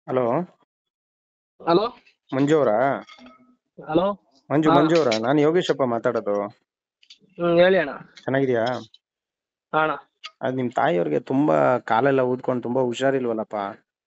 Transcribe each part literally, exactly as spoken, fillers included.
Hello. Hello ಮಂಜು ಅವರಾ? Hello ಮಂಜು ಹಾ ಮಂಜು ಅವರಾ? ನಾನು ಯೋಗೇಶಪ್ಪ ಮಾತಾಡೋದು. ಹ್ಮ್ ಹೇಳಿ ಅಣ್ಣ. ಚೆನ್ನಾಗಿದ್ಯಾ? ಹಾ ಅಣ್ಣ. ಅದ್ ನಿಮ್ ತಾಯಿಯವ್ರಿಗೆ ತುಂಬಾ ಕಾಲೆಲ್ಲ ಊದ್ಕೊಂಡು ತುಂಬಾ ಹುಷಾರಿಲ್ವಲ್ಲಪ್ಪ?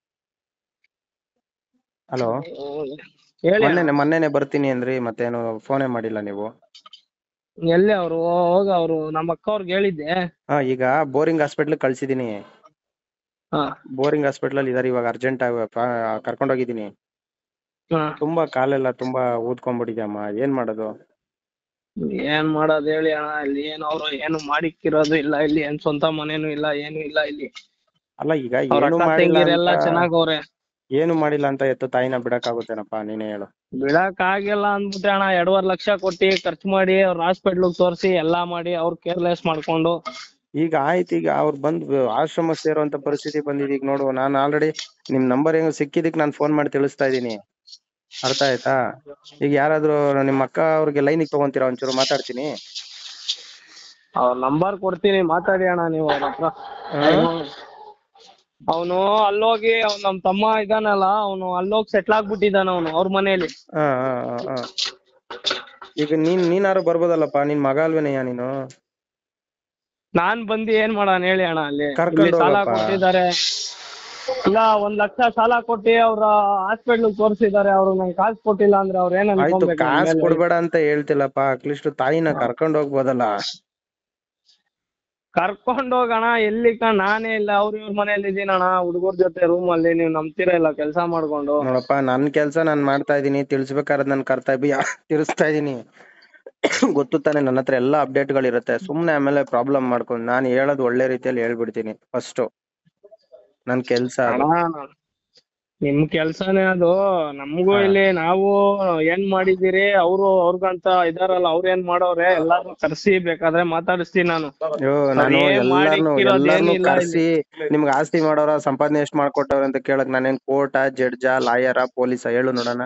ಹಲೋ. ಹ್ಮ್, ಹೇಳಿ ಅಣ್ಣ. ಮೊನ್ನೆನೆ ಮೊನ್ನೆನೆ ಬರ್ತೀನಿ ಅಂದ್ರಿ, ಮತ್ತೇನು ಫೋನೇ ಮಾಡಿಲ್ಲ ನೀವು? ಎಲ್ಲಿ ಅವ್ರು ಹೋಗ ಅವ್ರು ನಮ್ಮ ಅಕ್ಕ ಅವ್ರಿಗೆ ಹೇಳಿದ್ದೆ. ಹಾ, ಈಗ ಬೋರಿಂಗ್ ಹಾಸ್ಪಿಟ್ಲ್ ಕಳ್ಸಿದೀನಿ. ಹಾ ಬೋರಿಂಗ್ ಹಾಸ್ಪಿಟ್ಲ್ ಅಲ್ಲಿ ಇದಾರೆ ಇವಾಗ. ಅರ್ಜೆಂಟ್ ಆಗಿ ಕರ್ಕೊಂಡು ಹೋಗಿದ್ದೀನಿ. ಹಾ ತುಂಬಾ ಕಾಲೆಲ್ಲ ತುಂಬಾ ಊದ್ಕೊಂಡ್ಬಿಟ್ಟಿದ್ಯಮ್ಮ, ಏನ್ ಮಾಡೋದು? ಏನ್ ಮಾಡೋದ್ ಹೇಳಿ ಅಣ್ಣ. ಇಲ್ಲಿ ಏನು ಅವ್ರು ಏನು ಮಾಡಿಕ್ಕಿರೋದು ಇಲ್ಲ, ಇಲ್ಲಿ ಏನ್ ಸ್ವಂತ ಮನೇನು ಇಲ್ಲ, ಏನು ಇಲ್ಲ ಇಲ್ಲಿ. ಅಲ್ಲ, ಈಗ ಅವ್ರ ಏನು ಅಕ್ಕ ಮಾಡಿಲ್ಲ ಅಂತ ತಂಗಿರೆಲ್ಲಾ ಚೆನ್ನಾಗವ್ರೆ. ಏನು ಮಾಡಿಲ್ಲ ಅಂತ ಎತ್ತು ತಾಯಿನ ಬಿಡಕ್ಕಾಗುತ್ತೇನಪ್ಪ, ನೀನೇ ಹೇಳು. ಬಿಡಕ್ ಆಗಿಲ್ಲ ಅಂದ್ಬಿಟ್ಟೆ ಅಣ್ಣ. ಎರಡೂವರೆ ಲಕ್ಷ ಕೊಟ್ಟಿ ಖರ್ಚು ಮಾಡಿ ಅವ್ರ ಹಾಸ್ಪಿಟ್ಲ್ ತೋರಿಸಿ ಎಲ್ಲಾ ಮಾಡಿ ಅವ್ರ ಕೇರ್ಲೆಸ್ ಮಾಡ್ಕೊಂಡು. ಈಗ ಆಯ್ತು, ಈಗ ಅವ್ರು ಬಂದು ಆಶ್ರಮ ಸೇರುವಂತ ಪರಿಸ್ಥಿತಿ ಬಂದಿದೆ. ಈಗ ನೋಡು, ನಾನು ಆಲ್ರೆಡಿ ನಿಮ್ ನಂಬರ್ ಹೆಂಗ್ ಸಿಕ್ಕಿದಕ್ ನಾನು ಫೋನ್ ಮಾಡಿ ತಿಳಿಸ್ತಾ ಇದ್ದೀನಿ. ಅರ್ಥ ಆಯ್ತಾ? ಈಗ ಯಾರಾದ್ರೂ ನಿಮ್ಮ ಅಕ್ಕ ಅವ್ರಿಗೆ ಲೈನಿಗೆ ತಗೊಂತೀರಾ? ಒಂಚೂರು ಮಾತಾಡ್ತೀನಿ. ಅವ್ರ ನಂಬರ್ ಕೊಡ್ತೀನಿ, ಮಾತಾಡಿ ಅಣ್ಣ ನೀವು ಅವ್ರ ಹತ್ರ. ಅವನು ಅಲ್ಲೋಗಿ ಅವ್ನು ನಮ್ ತಮ್ಮ ಇದಾನಲ್ಲ, ಅವನು ಅಲ್ಲೋಗಿ ಸೆಟ್ಲ್ ಆಗ್ಬಿಟ್ಟಿದ್ದಾನ ಅವನು ಅವ್ರ ಮನೇಲಿ. ಹಾ ಹಾ ಹಾ ಈಗ ನೀನ್ ನೀನಾರು ಬರ್ಬೋದಲ್ಲಪ್ಪ, ನಿನ್ ಮಗ ಅಲ್ವೇನಯ್ಯ ನೀನು? ನಾನ್ ಬಂದು ಏನ್ ಮಾಡೋಣ ಹೇಳಿ ಅಣ್ಣ. ಅಲ್ಲಿ ಇಲ್ಲಿ ಕರ್ಕೊಂಡ್ ಸಾಲ ಹೋಗಪ್ಪ. ಕೊಟ್ಟಿದ್ದಾರೆ. ಇಲ್ಲ, ಒಂದ್ ಲಕ್ಷ ಸಾಲ ಕೊಟ್ಟಿ ಅವ್ರ ಹಾಸ್ಪಿಟ್ಲ್ ತೋರಿಸಿದ್ದಾರೆ. ಅವ್ರು ನಂಗೆ ಕಾಸು ಕೊಟ್ಟಿಲ್ಲ ಅಂದ್ರೆ ಅವ್ರ ಏನ್ ಆಯ್ತು, ಅನ್ಕೊಬೇಕು ನನ್ ಕಾಸು ಮೇಲೆ? ಕೊಡ್ಬೇಡ ಅಂತ ಹೇಳ್ತಿಲ್ಲಪ್ಪ, ಅಟ್ಲೀಸ್ಟ್ ತಾಯಿನ ಕರ್ಕೊಂಡ್ ಹೋಗ್ಬೋದಲ್ಲ. ಕರ್ಕೊಂಡ್ ಹೋಗಣ. ಎಲ್ಲಿ ಕಣ, ನಾನೇ ಇಲ್ಲ, ಅವ್ರ ಇವ್ರ ಮನೇಲಿ ಇದೀನಣ್ಣ ಹುಡುಗರ ಜೊತೆ ರೂಮ್ ಅಲ್ಲಿ. ನೀವ್ ನಂಬ್ತೀರಾ ಇಲ್ಲ ಕೆಲ್ಸ ಮಾಡ್ಕೊಂಡು. ನೋಡಪ್ಪ, ನನ್ ಕೆಲ್ಸ ನಾನ್ ಮಾಡ್ತಾ ಇದೀನಿ, ತಿಳ್ಸ್ಬೇಕಾದ್ರೆ ನನ್ ಕರ್ತವ್ಯ ತಿರ್ಸ್ತಾ ಇದೀನಿ. ಗೊತ್ತು ತಾನೆ, ನನ್ನ ಹತ್ರ ಎಲ್ಲಾ ಅಪ್ಡೇಟ್ ಗಳಿರುತ್ತೆ. ಸುಮ್ನೆ ಆಮೇಲೆ ಪ್ರಾಬ್ಲಮ್ ಮಾಡ್ಕೊಂಡು ನಾನು ಹೇಳೋದು ಒಳ್ಳೆ ರೀತಿಯಲ್ಲಿ ಹೇಳ್ಬಿಡ್ತೀನಿ ಫಸ್ಟ್. ನನ್ ಕೆಲ್ಸ ಅದು. ಅಣ್ಣ ನಿಮ್ ಕೆಲ್ಸನೇ ಅದು. ನಮಗೂ ಹಾ. ಇಲ್ಲಿ ನಾವು ಏನ್ ಮಾಡಿದಿರಿ, ಅವ್ರು ಅವ್ರಿಗಂತ ಇದಾರಲ್ಲ, ಅವ್ರ ಏನ್ ಮಾಡೋರೆ ಎಲ್ಲಾರು ಕರ್ಸಿ ಬೇಕಾದ್ರೆ ಮಾತಾಡಿಸ್ತೀನಿ ನಾನು. ಅಯ್ಯೋ, ಅವ್ರ ನಾನು ಏನ್ ಎಲ್ಲಾರ್ನು ಮಾಡಿಕ್ಕಿರೋದ್ ಎಲ್ಲಾರ್ನು ಏನಿಲ್ಲ ಇಲ್ಲಿ. ಕರ್ಸಿ ನಿಮ್ಗೆ ಆಸ್ತಿ ಮಾಡೋರ, ಸಂಪಾದನೆ ಎಷ್ಟ್ ಮಾಡ್ಕೊಟ್ಟವ್ರ ಅಂತ ಕೇಳಕ್ ನಾನೇನ್ ಕೋರ್ಟ, ಜಡ್ಜ, ಲಾಯರ, ಪೊಲೀಸ? ಹೇಳು ನೋಡೋಣ.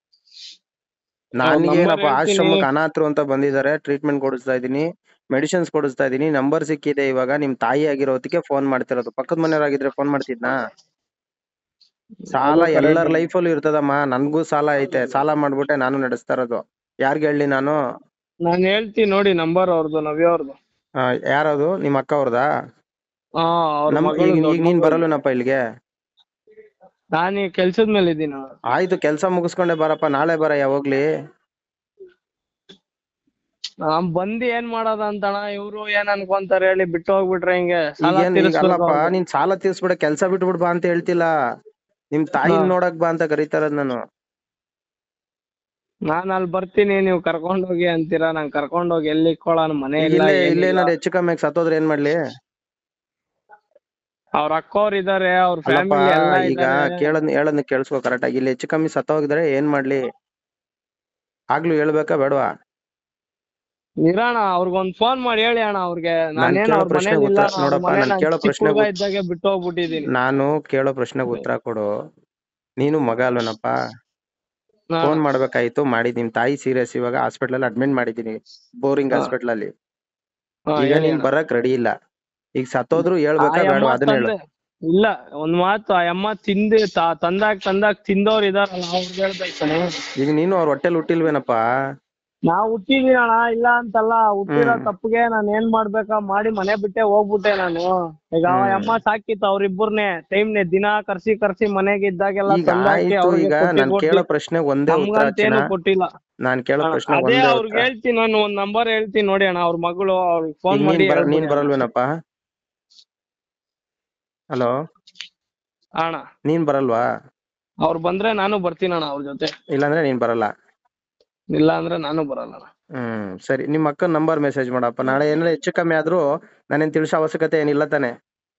ಅವ್ರ ನಂಬರ್ ನನ್ಗೇನಪ್ಪ, ಹೇಳ್ತೀನಿ. ಆಶ್ರಮಕ್ಕೆ ಅನಾಥರು ಅಂತ ಬಂದಿದ್ದಾರೆ, ಟ್ರೀಟ್ಮೆಂಟ್ ಕೊಡಿಸ್ತಾ ಇದೀನಿ, ಮೆಡಿಸಿನ್ಸ್ ಕೊಡಿಸ್ತಾ ಇದೀನಿ. ನಂಬರ್ ಸಿಕ್ಕಿದೆ ಇವಾಗ. ನಿಮ್ ತಾಯಿ ಆಗಿರೋದಕ್ಕೆ ಫೋನ್ ಮಾಡ್ತಿರೋದು. ಪಕ್ಕದ ಮನೆಯವರಾಗಿದ್ರೆ ಫೋನ್ ಮಾಡ್ತಿದ್ನಾ? ಸಾಲ ಅದು ಎಲ್ಲರ ಕರೆಕ್ಟ್. ಲೈಫಲ್ಲೂ ಇರ್ತದಮ್ಮ. ನನ್ಗೂ ಸಾಲ ಐತೆ, ಸಾಲ ಮಾಡ್ಬಿಟ್ಟೆ ನಾನು ನಡೆಸ್ತಾ ಇರೋದು. ಯಾರ್ಗ್ ಹೇಳಿ ನಾನು? ನಾನ್ ಹೇಳ್ತೀನಿ ನೋಡಿ ನಂಬರ್ ಅವ್ರದ್ದು, ನವ್ಯ ಅವ್ರದ್ದು. ಆ, ಯಾರದು? ನಿಮ್ ಅಕ್ಕ ಅವ್ರದಾ? ಹಾ, ಅವ್ರ ನಮ್ ಮಗಳು, ಈಗ ಈಗ ದೊಡ್ಡ ನೀನ್ ಮಗಳು. ಬರಲ್ವೇನಪ್ಪ ಇಲ್ಲಿಗೆ? ನಾನು ಈ ಕೆಲ್ಸದ ಮೇಲೆ ಇದ್ದೀನಿ ಅಣ್ಣ. ಆಯ್ತು, ಕೆಲ್ಸ ಮುಗಿಸ್ಕೊಂಡೆ ಬರಪ್ಪ. ನಾಳೆ ಬರಯ್ಯ, ಹೋಗ್ಲಿ. ನಾನ್ ಬಂದು ಏನ್ ಮಾಡೋದ ಅಂತಣ್ಣ. ಇವ್ರು ಏನ್ ಅನ್ಕೊಂತಾರೆ ಹೇಳಿ, ಬಿಟ್ಟು ಹೋಗ್ಬಿಟ್ರೆ ಹಿಂಗೆ ಸಾಲ ಈಗೇನ್ ಈಗ ತೀರಿಸ್ಬೇಕು ಅಲ್ಲಪ್ಪ, ಅವ್ರಿಗೆ. ನೀನ್ ಸಾಲ ತೀರ್ಸ್ಬಿಡ, ಕೆಲ್ಸ ಬಿಟ್ಬಿಡ್ ಬಾ ಅಂತ ಹೇಳ್ತಿಲ್ಲ. ನಿಮ್ ಹಾ, ತಾಯಿನ್ ನೋಡಕ್ ಬಾ ಅಂತ ಕರೀತಾ ಇರೋದ್ ನಾನು. ನಾನ್ ಅಲ್ಲಿ ಬರ್ತೀನಿ, ನೀವು ಕರ್ಕೊಂಡ್ ಹೋಗಿ ಅಂತೀರಾ. ನಾನ್ ಕರ್ಕೊಂಡ್ ಹೋಗಿ ಎಲ್ಲಿ ಇಕ್ಕೊಳ್ಳೋಣ? ಮನೆ ಈಗ ಇಲ್ಲ, ಇಲ್ಲೇ ಇಲ್ಲೇ ಏನಿಲ್ಲ. ಏನಾರು ಹೆಚ್ಚು ಕಮ್ಮಿ ಸತ್ತೋದ್ರೆ ಏನ್ ಮಾಡ್ಲಿ? ಅವ್ರ ಅಕ್ಕವ್ರು ಇದಾರೆ, ಅವ್ರ ಅಲ್ಲಪ್ಪ, ಫ್ಯಾಮಿಲಿ ಎಲ್ಲಾ ಈಗ ಇದಾರೆ. ಕೇಳದ್ ಹೇಳದ್ನ ಕೇಳಿಸ್ಕೊ ಕರೆಕ್ಟ್ ಆಗಿ. ಇಲ್ಲಿ ಹೆಚ್ಚು ಕಮ್ಮಿ ಸತ್ತೋಗಿದ್ರೆ ಏನ್ ಮಾಡ್ಲಿ? ಆಗ್ಲೂ ಹೇಳ್ಬೇಕಾ ಬೇಡವಾ? ಇರೋಣ, ಅವ್ರಿಗೊಂದ್ ಫೋನ್ ಮಾಡಿ ಹೇಳಿ ಅಣ್ಣ ಅವ್ರಿಗೆ. ನಾನ್ ನಾನೇನ್ ಕೇಳೋ ಅವ್ರ ಪ್ರಶ್ನೆಗೆ ಮನೇಲಿ ಇಲ್ಲ, ಉತ್ತರ ಅವ್ರ ನೋಡಪ್ಪ, ಮನೆ ನಾನ್ ನಾನ್ ಕೇಳೋ ಚಿಕ್ಕ ಪ್ರಶ್ನೆಗೆ ಹುಡುಗ ಉತ್- ಇದ್ದಾಗೆ ಬಿಟ್ಟು ಹೋಗ್ಬಿಟ್ಟಿದೀನಿ. ನಾನು ಕೇಳೋ ಪ್ರಶ್ನೆಗೆ ಉತ್ತರ ಕೊಡು. ನೀನು ಮಗ ಅಲ್ವೇನಪ್ಪ? ಹಾ ಫೋನ್ ಮಾಡ್ಬೇಕಾಯ್ತು, ಮಾಡಿದ್. ನಿಮ್ ತಾಯಿ ಸೀರಿಯಸ್, ಇವಾಗ ಹಾಸ್ಪಿಟಲ್ ಅಲ್ಲಿ ಅಡ್ಮಿಟ್ ಮಾಡಿದೀನಿ, ಬೋರಿಂಗ್ ಹಾ ಹಾಸ್ಪಿಟಲ್ ಅಲ್ಲಿ. ಹಾ ಈಗ ಹೇಳಿ ನೀನ್ ಅಣ್ಣ. ಬರಕ್ ರೆಡಿ ಇಲ್ಲ. ಈಗ ಸತ್ತೋದ್ರು ಆ ಹೇಳ್ಬೇಕಾ ಅಮ್ಮ ಬೇಡವಾ? ಅದನ್ನ ಹೇಳು. ತಂದೆ ಇಲ್ಲ, ಒಂದ್ ಮಾತು, ಆ ಅಮ್ಮ ತಿಂದು ತ- ತಂದಾಗ್ ತಂದಾಗ್ ತಿಂದವ್ರು ಇದಾರಲ್ಲ, ಅವ್ರಿಗೆ ಹೇಳ್ಬೇಕಾನೆ. ಈಗ ನೀನು ಅವ್ರ ಹೊಟ್ಟೆಲ್ ಹುಟ್ಟಿಲ್ವೇನಪ್ಪ? ನಾವ್ ಹುಟ್ಟಿದೀನಿ ಅಣ್ಣ, ಇಲ್ಲ ಅಂತಲ್ಲ. ಹುಟ್ಟಿರೋ ಹ್ಮ್ ತಪ್ಪಿಗೆ ನಾನ್ ಏನ್ ಮಾಡ್ಬೇಕಾ ಮಾಡಿ ಮನೆ ಬಿಟ್ಟೆ ಹೋಗ್ಬಿಟ್ಟೆ ನಾನು. ಈಗ ಆ ಹ್ಮ್ ಅಮ್ಮ ಸಾಕಿತ್ತು ಅವ್ರಿಬ್ಬರ್ನೇ. ಟೈಮ್ನೆ ದಿನ ಕರ್ಸಿ ಕರ್ಸಿ ಮನೆಗೆ ಇದ್ದಾಗೆಲ್ಲ ಈಗ ತಂದಾಕಿ ಆಯ್ತು, ಅವ್ರಿಗೆ ಈಗ ಕೊಟ್ಟಿ ನಾನ್ ಕೊಟ್ಟಿ ಕೇಳೋ ಪ್ರಶ್ನೆಗೆ ಒಂದೇ ಉತ್ತರ ಚಿನ್ನ. ನಮ್ಗಂತೇನು ಕೊಟ್ಟಿಲ್ಲ ನಾನ್ ಕೇಳೋ ಅಣ್ಣ. ಪ್ರಶ್ನೆಗೆ ಅದೇ ಒಂದೇ ಅವ್ರಿಗೆ ಉತ್ತರ. ಹೇಳ್ತೀನಿ, ನಾನು ಒಂದ್ ನಂಬರ್ ಹೇಳ್ತೀನಿ ನೋಡಿ ಅಣ್ಣ. ಅವ್ರ ಮಗಳು, ಅವ್ರಿಗೆ ಈಗ ಫೋನ್ ನೀನ್ ಮಾಡಿ ಬರ ನೀನ್ ಹೇಳ್ಬಿಡಿ ಅಣ್ಣ. ಬರಲ್ವೇನಪ್ಪ? ಹಲೋ. ಅಣ್ಣ ನೀನ್ ಬರಲ್ವಾ? ಅವ್ರು ಬಂದ್ರೆ ನಾನು ಬರ್ತೀನಿ ಅಣ್ಣ ಅವ್ರ ಜೊತೆ. ಇಲ್ಲಾಂದ್ರೆ ನೀನ್ ಬರಲ್ಲ? ಇಲ್ಲ ಅಂದ್ರೆ ನಾನು ಬರಲ್ಲ ಅಣ್ಣ. ಹ್ಮ್, ಸರಿ. ನಿಮ್ ಅಕ್ಕನ ನಂಬರ್ ಮೆಸೇಜ್ ಮಾಡಪ್ಪ. ನಾಳೆ ಏನಾರ ಹೆಚ್ಚು ಕಮ್ಮಿ ಆದ್ರೂ ನಾನೇನ್ ತಿಳಿಸೋ ಅವಶ್ಯಕತೆ ಏನಿಲ್ಲ ತಾನೆ?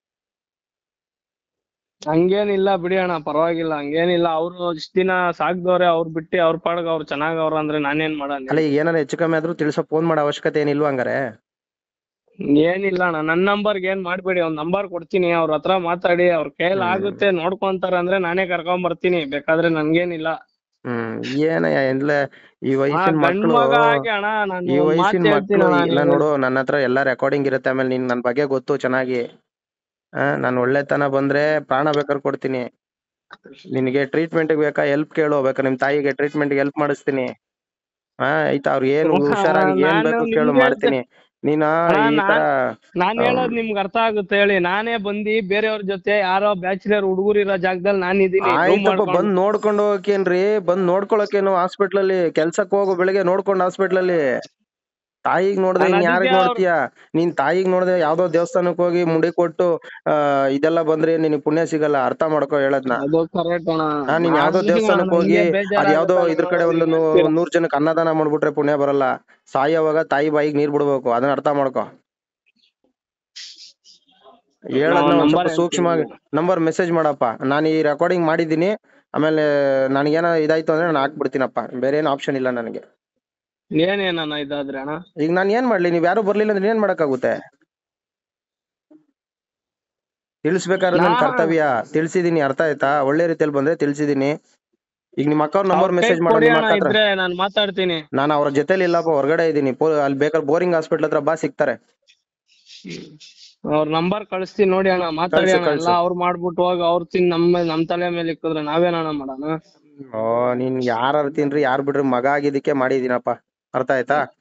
ಹಂಗೇನಿಲ್ಲ ಬಿಡಿ ಅಣ್ಣ, ಪರವಾಗಿಲ್ಲ. ಹಂಗೇನಿಲ್ಲ. ಅವ್ರು ಇಷ್ಟ ದಿನ ಸಾಕ್ದವ್ರೆ, ಅವ್ರು ಬಿಟ್ಟು ಅವ್ರ ಪಾಡ್ಗ ಅವ್ರು ಚೆನ್ನಾಗ್ ಅವ್ರ ಅಂದ್ರೆ ನಾನೇನ್ ಮಾಡಣ ಅಲ್ಲ, ಹೇಳಿ. ಈಗ ಏನಾರ ಹೆಚ್ಚು ಕಮ್ಮಿ ಆದ್ರೂ ತಿಳಿಸೋ ಫೋನ್ ಮಾಡೋ ಅವಶ್ಯಕತೆ ಏನಿಲ್ವಾ ಹಂಗಾರೆ? ಏನಿಲ್ಲ ಅಣ್ಣ, ನನ್ ನಂಬರ್ಗೆ ಏನ್ ಮಾಡ್ಬೇಡಿ. ಒಂದ್ ನಂಬರ್ ಕೊಡ್ತೀನಿ, ಅವ್ರ ಹತ್ರ ಮಾತಾಡಿ. ಅವ್ರ ಕೈಯಲ್ಲಿ ಹ್ಮ್ ಆಗುತ್ತೆ ನೋಡ್ಕೊಂತಾರ ಅಂದ್ರೆ ನಾನೇ ಕರ್ಕೊಂಡ್ ಬರ್ತೀನಿ, ಬೇಕಾದ್ರೆ ನನ್ಗೇನಿಲ್ಲ. ಹ್ಮ್ ಏನಯ್ಯ ಎಲ್ಲ ಈ ಹಾ, ವಯಸ್ಸಿನ ಗಂಡ್ ಮಕ್ಳು ಮಗ ಆಗಿ ಅಣ್ಣ. ನಾನು ಈ ಒಂದ್ ಮಾತ್ ವಯಸ್ಸಿನ ಹೇಳ್ತೀನಿ ಮಕ್ಳು ಅಣ್ಣ, ಇಲ್ಲ ನೀವು. ನೋಡು, ನನ್ನ ಹತ್ರ ಎಲ್ಲಾ ರೆಕಾರ್ಡಿಂಗ್ ಇರುತ್ತೆ. ಆಮೇಲೆ ನಿನ್ ನನ್ ಬಗ್ಗೆ ಗೊತ್ತು ಚೆನ್ನಾಗಿ. ಆ ನಾನ್ ಒಳ್ಳೆತನ ಬಂದ್ರೆ ಪ್ರಾಣ ಬೇಕಾದ್ರೆ ಕೊಡ್ತೀನಿ. ನಿನಗೆ ಟ್ರೀಟ್ಮೆಂಟ್ ಬೇಕಾ ಹೆಲ್ಪ್ ಕೇಳು, ಬೇಕಾ ನಿಮ್ ತಾಯಿಗೆ ಟ್ರೀಟ್ಮೆಂಟ್ ಹೆಲ್ಪ್ ಮಾಡಿಸ್ತೀನಿ. ಹಾ ಆಯ್ತಾ, ಅವ್ರಿಗೆ ಏನು ಹುಷಾರಾಗಿ ಏನ್ ನಾನು ಬೇಕು ಕೇಳು ನಿಮ್ಗೆ ಹೇಳ್ತೆ ಮಾಡ್ತೀನಿ. ನೀನ ಅಣ್ಣ ಈ ತರ ನಾನ್ ನಾನ್ ಆಮ್, ಹೇಳೋದ್ ನಿಮ್ಗೆ ಅರ್ಥ ಆಗುತ್ತೆ ಹೇಳಿ. ನಾನೇ ಬಂದಿ ಬೇರೆಯವ್ರ ಜೊತೆ ಯಾರೋ ಬ್ಯಾಚುಲರ್ ಹುಡುಗರು ಇರೋ ಜಾಗದಲ್ಲಿ ನಾನು ಇದೀನಿ ರೂಮ್ ಆಯ್ತಪ್ಪ ಮಾಡ್ಕೊಂಡು. ಬಂದ್ ನೋಡ್ಕೊಂಡು ಹೋಗಕೇನ್ರಿ, ಬಂದ್ ನೋಡ್ಕೊಳಕೇನು ಹಾಸ್ಪಿಟ್ಲ್ ಅಲ್ಲಿ ಕೆಲ್ಸಕ್ ಹೋಗು, ಬೆಳಿಗ್ಗೆ ನೋಡ್ಕೊಂಡು ಹಾಸ್ಪಿಟ್ಲ್ ಅಲ್ಲಿ. ತಾಯಿಗ್ ನೋಡ್ದೆ ನಾನು ಇನ್ ಅದಕ್ಕೆ ಯಾರಿಗ್ ಅವ್ರು ನೋಡ್ತೀಯ? ನೀನ್ ತಾಯಿಗ್ ನೋಡ್ದೆ ಯಾವ್ದೋ ದೇವಸ್ಥಾನಕ್ ಹೋಗಿ ಮುಡಿ ಕೊಟ್ಟು ಆ ಇದೆಲ್ಲ ಬಂದ್ರೆ ನಿನಗ್ ಪುಣ್ಯ ಸಿಗಲ್ಲ, ಅರ್ಥ ಮಾಡ್ಕೋ ಹೇಳದ್ನ. ಅದು ಕರೆಕ್ಟ್ ಅಣ್ಣ. ಹಾ ನೀನ್ ಯಾವ್ದೋ ಮಾಡ್ತೀನಿ ಅಣ್ಣ, ದೇವಸ್ಥಾನಕ್ ಹೋಗಿ ನಮ್ಗೆ ಅದ್ ಯಾವ್ದೋ ಬೇಜಾರಾಗುತ್ತೆ ಇದ್ರ ಕಡೆ ನೋಡೋದು ಒಂದು ಹಿಂಗ್ ನೂ- ಮಾಡ್ತೀರಾ. ಒಂದ್ ನೂರ್ ಜನಕ್ಕೆ ಅನ್ನದಾನ ಮಾಡ್ಬಿಟ್ರೆ ಪುಣ್ಯ ಬರಲ್ಲ. ಸಾಯೋವಾಗ ತಾಯಿ ಬಾಯಿಗೆ ನೀರ್ ಬಿಡ್ಬೇಕು, ಅದನ್ನ ಅರ್ಥ ಮಾಡ್ಕೋ. ನಾವು ಹೇಳದ್ನ ಒಂದ್ ನಂಬರ್ ಸ್ವಲ್ಪ ಹೇಳ್ತೀನಿ ಸೂಕ್ಷ್ಮವಾಗಿ ನಂಬರ್ ಮೆಸೇಜ್ ಮಾಡಪ್ಪ. ನಾನು ಈ ರೆಕಾರ್ಡಿಂಗ್ ಮಾಡಿದ್ದೀನಿ, ಆಮೇಲೆ ನನಗೇನೋ ಇದಾಯ್ತು ಅಂದ್ರೆ ನಾನು ಹಾಕ್ಬಿಡ್ತೀನಪ್ಪ, ಬೇರೆ ಏನು ಆಪ್ಷನ್ ಇಲ್ಲ ನನಗೆ. ಏನೇನಣ್ಣ ಇದಾದ್ರೆ ಅಣ್ಣ? ಈಗ ನಾನು ಏನ್ ಮಾಡ್ಲಿ, ನೀವ್ ಯಾರು ಬರ್ಲಿಲ್ಲ ಅಂದ್ರೆ ಏನ್ ಮಾಡಕ್ಕಾಗುತ್ತೆ? ತಿಳಿಸ್ಬೇಕಾದ್ರೆ ನಾ ನನ್ ಕರ್ತವ್ಯ, ತಿಳಿಸಿದೀನಿ, ಅರ್ಥ ಆಯ್ತಾ? ಒಳ್ಳೆ ರೀತಿಯಲ್ಲಿ ಬಂದ್ರೆ ತಿಳಿಸಿದೀನಿ. ಈಗ ನಿಮ್ಮ ಅಕ್ಕ ಅವ್ರ ಅವ್ರ ನಂಬರ್ ಕೈ ಮೆಸೇಜ್ ಮಾಡೋ, ಕೊಡಿ ನಿಮ್ಮ ಅಣ್ಣ, ಅಕ್ಕ ಹತ್ರ. ಇದ್ರೆ ನಾನು ಮಾತಾಡ್ತೀನಿ. ನಾನು ಅವ್ರ ಜೊತೆಲಿ ಇಲ್ಲಪ್ಪ, ಹೊರಗಡೆ ಇದೀನಿ. ಅಲ್ಲಿ ಬೇಕಾದ್ರೆ ಬೋರಿಂಗ್ ಹಾಸ್ಪಿಟ್ಲ್ ಹತ್ರ ಬಾ, ಸಿಗ್ತಾರೆ. ಅವ್ರ ನಂಬರ್ ಕಳಿಸ್ತೀನಿ ನೋಡಿ ಅಣ್ಣ, ಮಾತಾಡಿ ಕಳ್ಸು ಅಣ್ಣ. ಎಲ್ಲ ಕಳ್ಸು. ಅವ್ರು ಮಾಡ್ಬಿಟ್ಟು ಹೋಗಿ ಅವ್ರ ತಿನ್ ನಮ್ಮ ನಮ್ ತಲೆ ಮೇಲೆ ಇಕ್ಕಿದ್ರೆ ನಾವೇನಣ್ಣ ಮಾಡೋಣ? ಓ ನೀನ್ ಯಾರು ತಿನ್ರಿ ಯಾರು ಬಿಡ್ರಿ, ಮಗ ಆಗಿದ್ದಕ್ಕೆ ಮಾಡಿದೀನಪ್ಪ, ಅರ್ಥ ಆಯ್ತಾ?